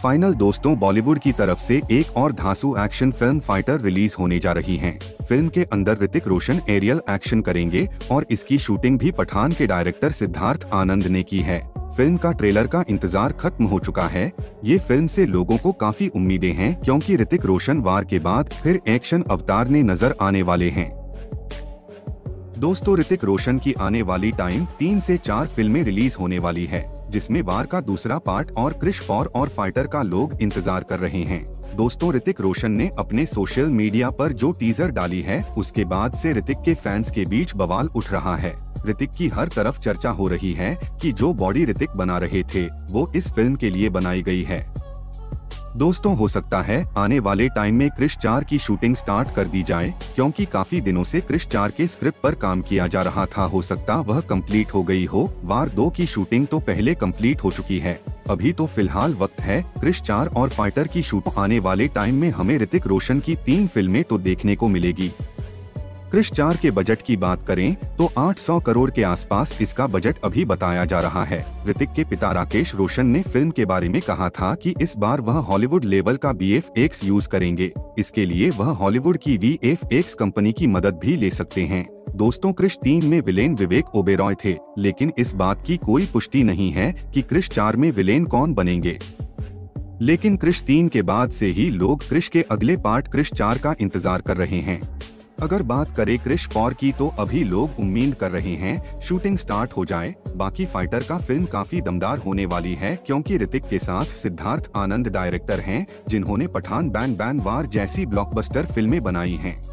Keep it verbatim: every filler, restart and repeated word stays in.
Final दोस्तों, बॉलीवुड की तरफ से एक और धांसू एक्शन फिल्म फाइटर रिलीज होने जा रही है। फिल्म के अंदर ऋतिक रोशन एरियल एक्शन करेंगे और इसकी शूटिंग भी पठान के डायरेक्टर सिद्धार्थ आनंद ने की है। फिल्म का ट्रेलर का इंतजार खत्म हो चुका है। ये फिल्म से लोगों को काफी उम्मीदें हैं क्योंकि ऋतिक रोशन वार के बाद फिर एक्शन अवतार ने नजर आने वाले हैं। दोस्तों, ऋतिक रोशन की आने वाली टाइम तीन से चार फिल्में रिलीज होने वाली है, जिसमें वार का दूसरा पार्ट और क्रिश फोर और फाइटर का लोग इंतजार कर रहे हैं। दोस्तों, ऋतिक रोशन ने अपने सोशल मीडिया पर जो टीजर डाली है, उसके बाद से ऋतिक के फैंस के बीच बवाल उठ रहा है। ऋतिक की हर तरफ चर्चा हो रही है कि जो बॉडी ऋतिक बना रहे थे वो इस फिल्म के लिए बनाई गई है। दोस्तों, हो सकता है आने वाले टाइम में क्रिश चार की शूटिंग स्टार्ट कर दी जाए, क्योंकि काफी दिनों से क्रिश चार के स्क्रिप्ट पर काम किया जा रहा था। हो सकता वह कंप्लीट हो गई हो। वार दो की शूटिंग तो पहले कंप्लीट हो चुकी है। अभी तो फिलहाल वक्त है क्रिश चार और फाइटर की शूट। आने वाले टाइम में हमें ऋतिक रोशन की तीन फिल्में तो देखने को मिलेगी। क्रिश चार के बजट की बात करें तो आठ सौ करोड़ के आसपास इसका बजट अभी बताया जा रहा है। ऋतिक के पिता राकेश रोशन ने फिल्म के बारे में कहा था कि इस बार वह हॉलीवुड लेवल का वी एफ एक्स यूज करेंगे। इसके लिए वह हॉलीवुड की वी एफ एक्स कंपनी की मदद भी ले सकते हैं। दोस्तों, क्रिश तीन में विलेन विवेक ओबेरॉय थे, लेकिन इस बात की कोई पुष्टि नहीं है कि क्रिश चार में विलेन कौन बनेंगे। लेकिन क्रिश तीन के बाद से ही लोग क्रिश के अगले पार्ट क्रिश चार का इंतजार कर रहे हैं। अगर बात करें क्रिश फोर की तो अभी लोग उम्मीद कर रहे हैं शूटिंग स्टार्ट हो जाए। बाकी फाइटर का फिल्म काफी दमदार होने वाली है, क्योंकि ऋतिक के साथ सिद्धार्थ आनंद डायरेक्टर हैं, जिन्होंने पठान, बैन बैन वार जैसी ब्लॉकबस्टर फिल्में बनाई हैं।